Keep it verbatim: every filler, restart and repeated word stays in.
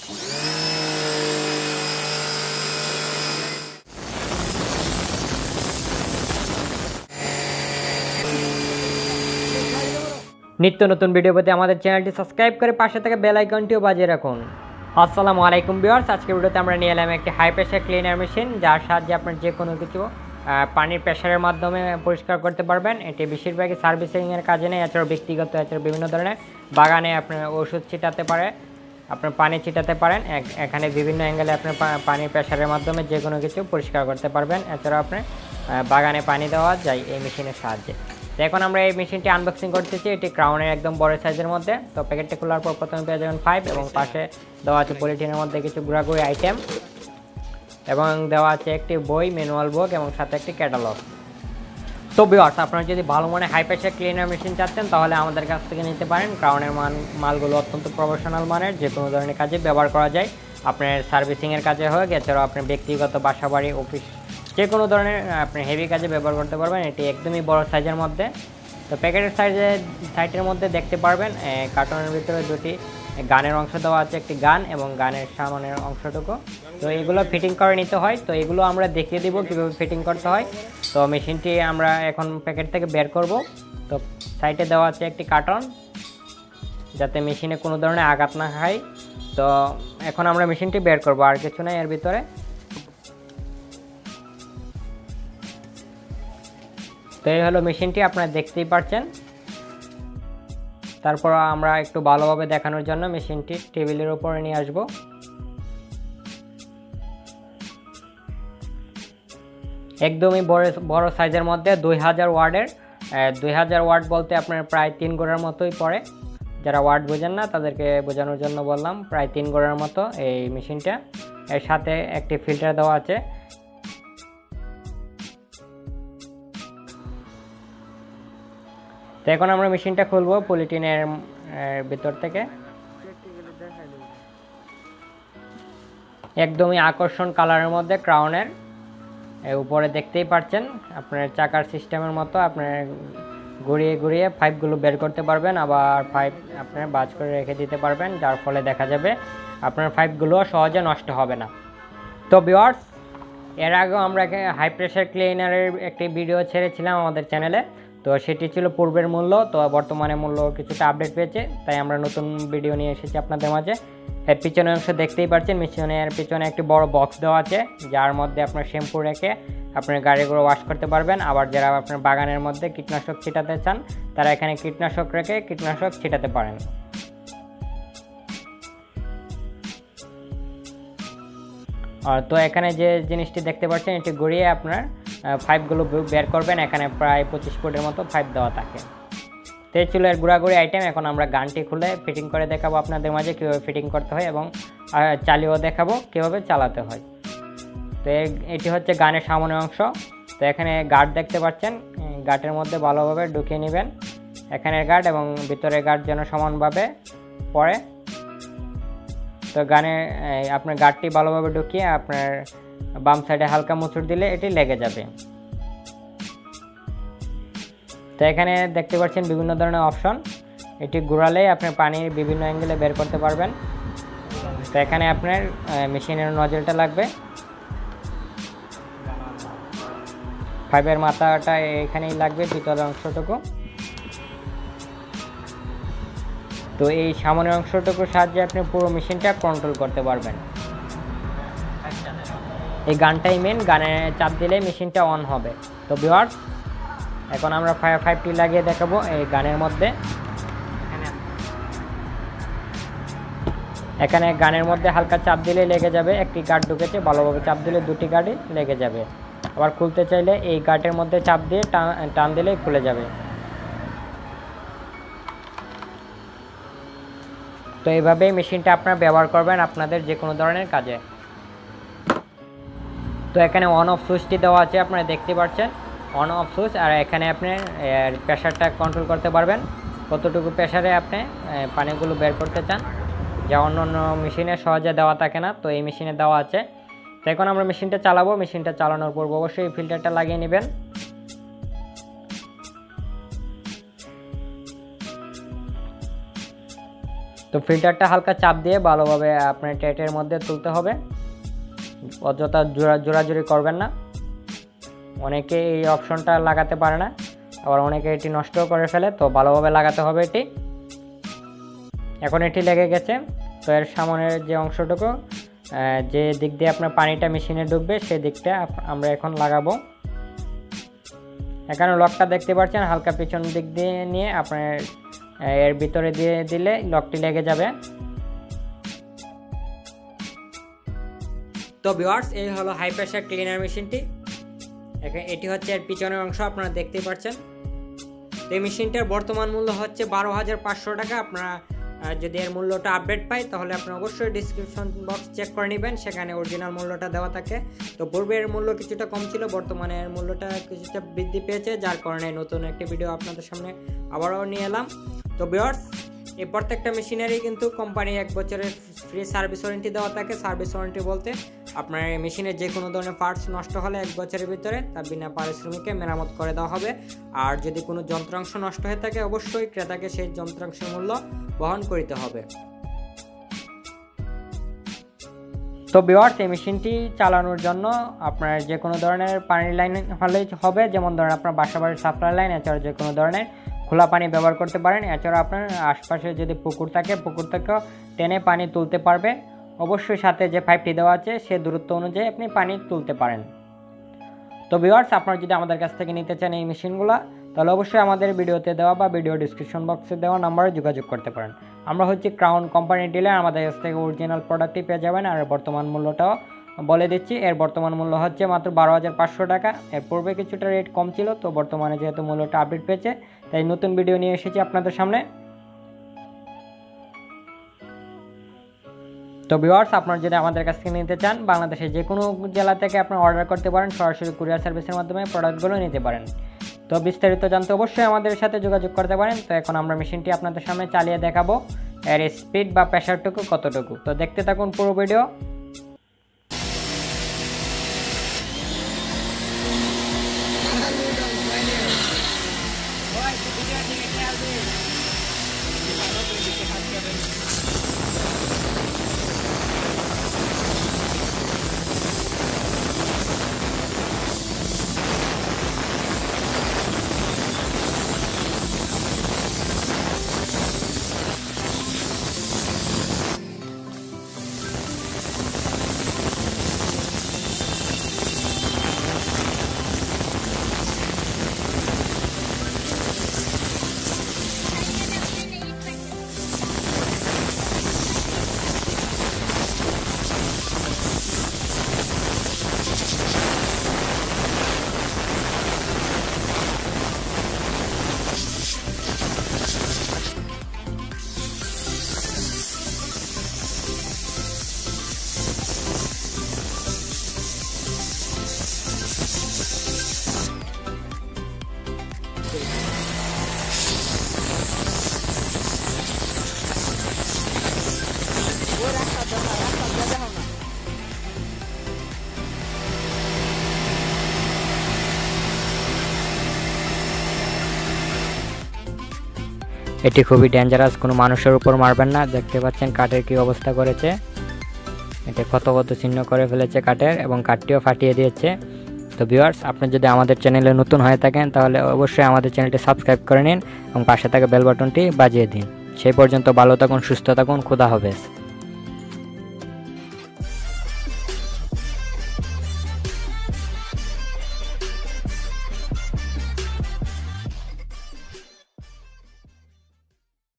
নিত্য নতুন ভিডিও পেতে আমাদের চ্যানেলটি সাবস্ক্রাইব করে পাশে থেকে বেল আইকনটিও বাজিয়ে রাখুন। আসসালামু আলাইকুম ভিউয়ার্স, আজকের ভিডিওতে আমরা নিয়ে এলাম একটি হাই প্রেশার ক্লিনার মেশিন, যার সাহায্যে আপনার যে কোনো কিছু পানির প্রেশারের মাধ্যমে পরিষ্কার করতে পারবেন। এটি বেশিরভাগই সার্ভিসিংয়ের কাজে নেই, এছাড়াও ব্যক্তিগত এছাড়াও বিভিন্ন ধরনের বাগানে আপনার ওষুধ ছিটাতে পারে, আপনার পানি ছিটাতে পারেন। এখানে বিভিন্ন অ্যাঙ্গেলে আপনার পানির প্রেশারের মাধ্যমে যে কোনো কিছু পরিষ্কার করতে পারবেন। এছাড়াও আপনার বাগানে পানি দেওয়া যায় এই মেশিনের সাহায্যে। তো এখন আমরা এই মেশিনটি আনবক্সিং করতেছি। এটি ক্রাউনের একদম বড় সাইজের মধ্যে। তো প্যাকেটটি খোলার পর প্রথমে পেয়ে যাবেন পাইপ, এবং পাশে দেওয়া আছে পলিথিনের মধ্যে কিছু ঘোরাঘুরি আইটেম, এবং দেওয়া আছে একটি বই, ম্যানুয়াল বুক, এবং সাথে একটি ক্যাটালগ। তো ভিউয়ার্স, আপনারা যদি ভালো মনে হাই প্রেশার ক্লিনার মেশিন চাচ্ছেন তাহলে আমাদের কাছ থেকে নিতে পারেন। ক্রাউনের মান মালগুলো অত্যন্ত প্রফেশনাল মানের, যে কোনো ধরনের কাজে ব্যবহার করা যায়। আপনার সার্ভিসিংয়ের কাজে হোক, এছাড়াও আপনার ব্যক্তিগত বাসা বাড়ি অফিস যে কোনো ধরনের আপনি হেভি কাজে ব্যবহার করতে পারবেন। এটি একদমই বড় সাইজের মধ্যে। তো প্যাকেটের সাইজে সাইটের মধ্যে দেখতে পারবেন কার্টনের ভিতরে দুটি গানের অংশ দেওয়া আছে, একটি গান এবং গানের সামনের অংশটুকু। তো এগুলো ফিটিং করে নিতে হয়। তো এগুলো আমরা দেখিয়ে দিব কীভাবে ফিটিং করতে হয়। তো মেশিনটি আমরা এখন প্যাকেট থেকে বের করব। তো সাইডে দেওয়া আছে একটি কার্টন, যাতে মেশিনে কোনো ধরনের আঘাত না খায়। তো এখন আমরা মেশিনটি বের করব, আর কিছু নাই এর ভিতরে। তো এই হলো মেশিনটি, আপনারা দেখতেই পাচ্ছেন। তারপর আমরা একটু ভালোভাবে দেখানোর জন্য মেশিনটি টেবিলের উপরে নিয়ে আসব। একদমই বড় বড় সাইজের মধ্যে দুই হাজার ওয়ার্ডের, দুই হাজার ওয়ার্ড বলতে আপনার প্রায় তিন গোড়ার মতোই পড়ে। যারা ওয়ার্ড বোঝেন না তাদেরকে বোঝানোর জন্য বললাম, প্রায় তিন গোড়ার মতো এই মেশিনটা। এর সাথে একটি ফিল্টার দেওয়া আছে। তো এখন আমরা মেশিনটা খুলবো পলিথিনের ভিতর থেকে। একদমই আকর্ষণ কালারের মধ্যে ক্রাউনের, উপরে দেখতেই পাচ্ছেন আপনার চাকার সিস্টেমের মতো। আপনার ঘুরিয়ে ঘুরিয়ে পাইপগুলো বের করতে পারবেন, আবার পাইপ আপনার বাজ করে রেখে দিতে পারবেন, যার ফলে দেখা যাবে আপনার পাইপগুলো সহজে নষ্ট হবে না। তো ভিউয়ার্স, এর আগেও আমরা হাই প্রেশার ক্লিনারের একটি ভিডিও ছেড়েছিলাম আমাদের চ্যানেলে। তো সেটি ছিল পূর্বের মূল্য, তো বর্তমানে মূল্য কিছুটা আপডেট পেয়েছে, তাই আমরা নতুন ভিডিও নিয়ে এসেছি আপনাদের মাঝে। এর পিছনের অংশ দেখতেই পাচ্ছেন, মেশিনের পিছনে একটি বড় বক্স দেওয়া আছে, যার মধ্যে আপনার শ্যাম্পু রেখে আপনার গাড়িগুলো ওয়াশ করতে পারবেন। আবার যারা আপনার বাগানের মধ্যে কীটনাশক ছিটাতে চান তারা এখানে কীটনাশক রেখে কীটনাশক ছিটাতে পারেন। আর তো এখানে যে জিনিসটি দেখতে পাচ্ছেন, এটি ঘুরিয়ে আপনার পাইপগুলো বের করবেন। এখানে প্রায় পঁচিশ ফুটের মতো পাইপ দেওয়া থাকে। তো এই ছিল এর ঘোরাঘুরি আইটেম। এখন আমরা গানটি খুলে ফিটিং করে দেখাবো আপনাদের মাঝে কীভাবে ফিটিং করতে হয়, এবং চালিয়েও দেখাবো কীভাবে চালাতে হয়। তো এটি হচ্ছে গানের সামনের অংশ। তো এখানে গার্ড দেখতে পাচ্ছেন, গার্ডের মধ্যে ভালোভাবে ঢুকিয়ে নেবেন। এখানের গার্ড এবং ভিতরের গার্ড যেন সমানভাবে পড়ে। তো গানে আপনার গার্ডটি ভালোভাবে ঢুকিয়ে আপনার বাম সাইডে হালকা মুচড় দিলে এটি লেগে যাবে। তো এখানে দেখতে পাচ্ছেন বিভিন্ন ধরনের অপশন, এটি ঘোরালেই আপনার পানির বিভিন্ন অ্যাঙ্গেলে বের করতে পারবেন। তো এখানে আপনার মেশিনের নজলটা লাগবে, পাইপের মাথাটা এখানেই লাগবে, ভিতরের অংশটুকু। তো এই সামনের অংশটুকুর সাহায্যে আপনি পুরো মেশিনটা কন্ট্রোল করতে পারবেন। এই গানটাই মেন, গানে চাপ দিলে মেশিনটা অন হবে। তো ভিউয়ার্স, এখন আমরা ফায়ার পাইপটি লাগিয়ে দেখাবো এই গানের মধ্যে। এখানে গানের মধ্যে হালকা চাপ দিলে লেগে যাবে। একটি গার্ড ঢুকেছে, ভালোভাবে চাপ দিলে দুটি গার্ডই লেগে যাবে। আবার খুলতে চাইলে এই গার্ডের মধ্যে চাপ দিয়ে টান টান দিলেই খুলে যাবে। তো এইভাবেই মেশিনটা আপনারা ব্যবহার করবেন আপনাদের যে কোনো ধরনের কাজে। তো এখানে অন অফ সুইচটি দেওয়া আছে, আপনারা দেখতে পাচ্ছেন অন অফ সুইচ। আর এখানে আপনি প্রেশারটা কন্ট্রোল করতে পারবেন, কতটুকু প্রেশারে আপনি পানিগুলো বের করতে চান, যা অন্য অন্য মেশিনে সহজে দেওয়া থাকে না। তো এই মেশিনে দেওয়া আছে। তো এখন আমরা মেশিনটা চালাবো। মেশিনটা চালানোর পর অবশ্যই ফিল্টারটা লাগিয়ে নেবেন। তো ফিল্টারটা হালকা চাপ দিয়ে ভালোভাবে আপনার টেটের মধ্যে তুলতে হবে, অযথা জোড়া জোড়াজুড়ি করবেন না। অনেকে এই অপশনটা লাগাতে পারে না, আবার অনেকে এটি নষ্টও করে ফেলে, তো ভালোভাবে লাগাতে হবে এটি। এখন এটি লেগে গেছে। তো এর সামনের যে অংশটুকু যে দিক দিয়ে আপনার পানিটা মেশিনে ঢুকবে সেই দিকটা আমরা এখন লাগাবো। এখানে লকটা দেখতে পাচ্ছেন হালকা পিছন দিক দিয়ে নিয়ে আপনার এর ভিতরে দিয়ে দিলে লকটি লেগে যাবে। তো ভিউয়ার্স, এই হলো হাই প্রেসার ক্লিনার মেশিনটি। এখানে এটি হচ্ছে এর পিছনের অংশ, আপনারা দেখতেই পাচ্ছেন। এই মেশিনটার বর্তমান মূল্য হচ্ছে বারো হাজার পাঁচশো টাকা। আপনারা যদি এর মূল্যটা আপডেট পাই তাহলে আপনারা অবশ্যই ডিসক্রিপশন বক্স চেক করে নেবেন, সেখানে অরিজিনাল মূল্যটা দেওয়া থাকে। তো পূর্বে এর মূল্য কিছুটা কম ছিল, বর্তমানে এর মূল্যটা কিছুটা বৃদ্ধি পেয়েছে, যার কারণে নতুন একটি ভিডিও আপনাদের সামনে আবারও নিয়ে এলাম। তো ভিউয়ার্স, এই প্রত্যেকটা মেশিনারি কিন্তু কোম্পানি এক বছরের ফ্রি সার্ভিস ওয়ারেন্টি দেওয়া থাকে। সার্ভিস ওয়ারেন্টি বলতে আপনার মেশিনের যে কোনো ধরনের পার্টস নষ্ট হলে এক বছরের ভিতরে তা বিনা পারিশ্রমিকে মেরামত করে দেওয়া হবে। আর যদি কোনো যন্ত্রাংশ নষ্ট হয়ে থাকে অবশ্যই ক্রেতাকে সেই যন্ত্রাংশের মূল্য বহন করতে হবে। তো ভিউয়ার্স, এই মেশিনটি চালানোর জন্য আপনার যে কোনো ধরনের পানির লাইন হলেই হবে, যেমন ধরেন আপনার বাসাবাড়ির সাপ্লাই লাইন, এছাড়া যে কোনো ধরনের খোলা পানি ব্যবহার করতে পারেন। এছাড়া আপনার আশপাশে যদি পুকুর থাকে পুকুর থেকেও টেনে পানি তুলতে পারবে। অবশ্যই সাথে যে পাইপটি দেওয়া আছে সে দূরত্ব অনুযায়ী আপনি পানি তুলতে পারেন। তো ভিউয়ার্স, আপনারা যদি আমাদের কাছ থেকে নিতে চান এই মেশিনগুলো, তাহলে অবশ্যই আমাদের ভিডিওতে দেওয়া বা ভিডিও ডিসক্রিপশন বক্সে দেওয়া নাম্বারে যোগাযোগ করতে পারেন। আমরা হচ্ছে ক্রাউন কোম্পানির ডিলার, আমাদের কাছ থেকে অরিজিনাল প্রোডাক্টই পেয়ে যাবেন। আর বর্তমান মূল্যটাও বলে দিচ্ছি, এর বর্তমান মূল্য হচ্ছে মাত্র বারো হাজার পাঁচশো টাকা। এর পূর্বে কিছুটা রেট কম ছিল, তো বর্তমানে যেহেতু মূল্যটা আপডেট পেয়েছে তাই নতুন ভিডিও নিয়ে এসেছি আপনাদের সামনে। তো ভিউয়ার্স, আপনারা যদি আমাদের কাছ থেকে নিতে চান বাংলাদেশের যে কোনো জেলা থেকে আপনারা অর্ডার করতে পারেন, সরাসরি কুরিয়ার সার্ভিসের মাধ্যমে প্রোডাক্টগুলো নিতে পারেন। তো বিস্তারিত জানতে অবশ্যই আমাদের সাথে যোগাযোগ করতে পারেন। তো এখন আমরা মেশিনটি আপনাদের সামনে চালিয়ে দেখাবো, এর স্পিড বা প্রেসারটুকু কতটুকু। তো দেখতে থাকুন পুরো ভিডিও। এটি খুবই ডেঞ্জারাস, কোনো মানুষের উপর মারবেন না। দেখতে পাচ্ছেন কাঠের কি অবস্থা করেছে, এটা কত কত চিহ্ন করে ফেলেছে কাঠের, এবং কাঠটিও ফাটিয়ে দিয়েছে। তো ভিউয়ার্স, আপনি যদি আমাদের চ্যানেলে নতুন হয়ে থাকেন তাহলে অবশ্যই আমাদের চ্যানেলটি সাবস্ক্রাইব করে নিন এবং পাশে থাকা বেল বাটনটি বাজিয়ে দিন। সেই পর্যন্ত ভালো থাকুন, সুস্থ থাকুন, খোদা হাফেজ।